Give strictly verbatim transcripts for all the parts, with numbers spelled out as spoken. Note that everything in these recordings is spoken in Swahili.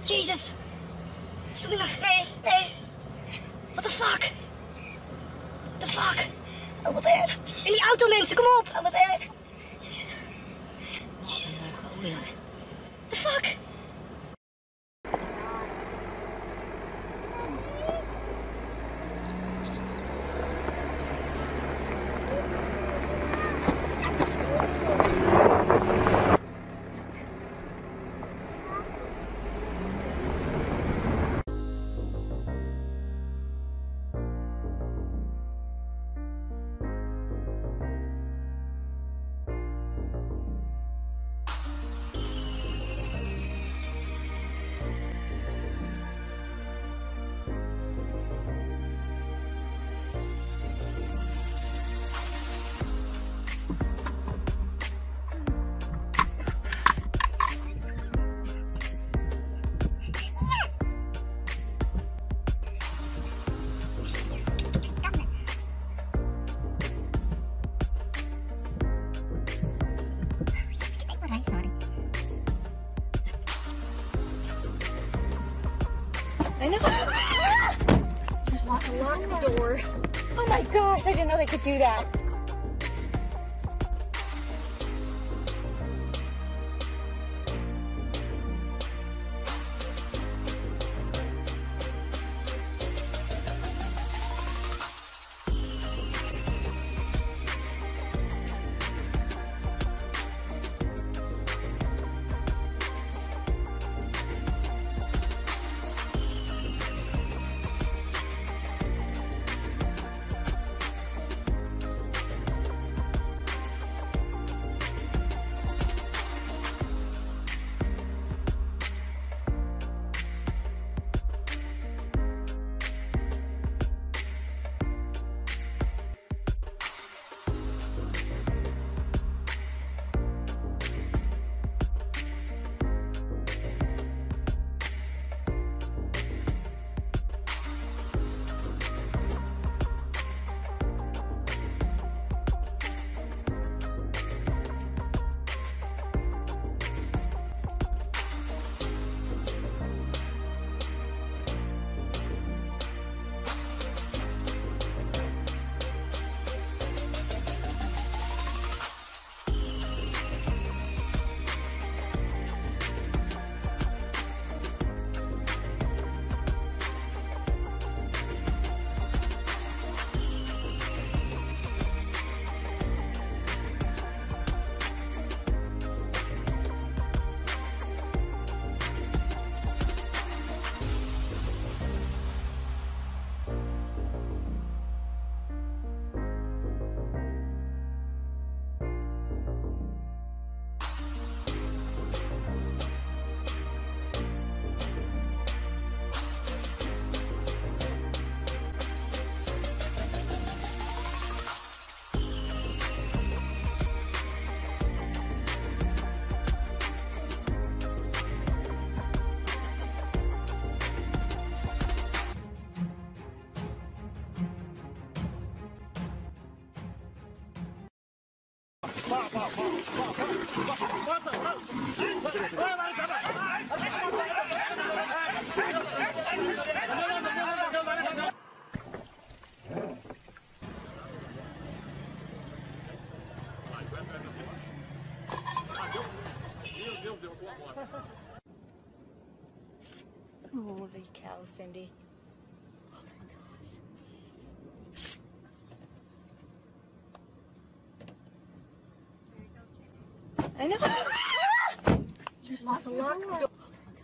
Jezus. Is er nog? Nee, nee. What the fuck? What the fuck? Oh, wat erg. In die auto, mensen, kom op. Oh, wat erg. Jezus. Jezus. What the fuck? I know. Just lost a lock the door. Oh my gosh, I didn't know they could do that. Holy cow, Cindy. Oh my gosh. I know. You just lost a lock. Oh my gosh.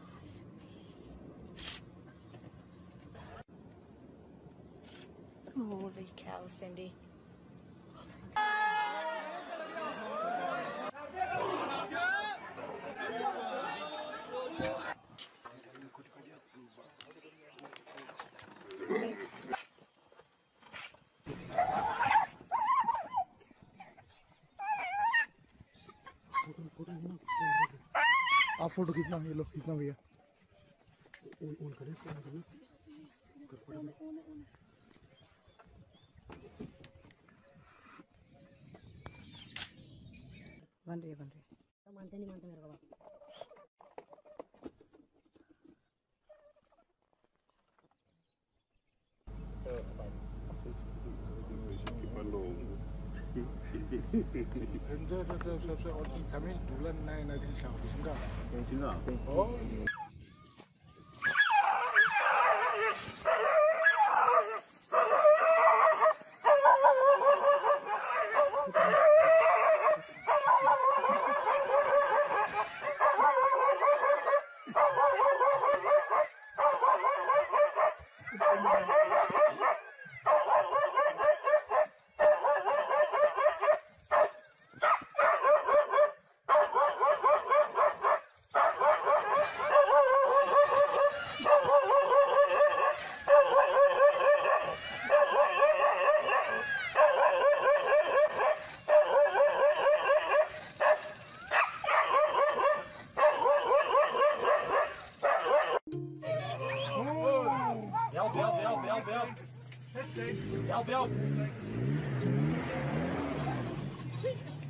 Holy cow, Cindy. आप photo खींचना, ये लो खींचना भैया। On on करें, ऑन करें। बन रही है बन रही है। मानते नहीं मानते मेरे को। Pemda ada sesuatu orang jamin bulan naik nanti siapa enggak? Yang Cina. Oh. Help, help, help, help, help. Help, help.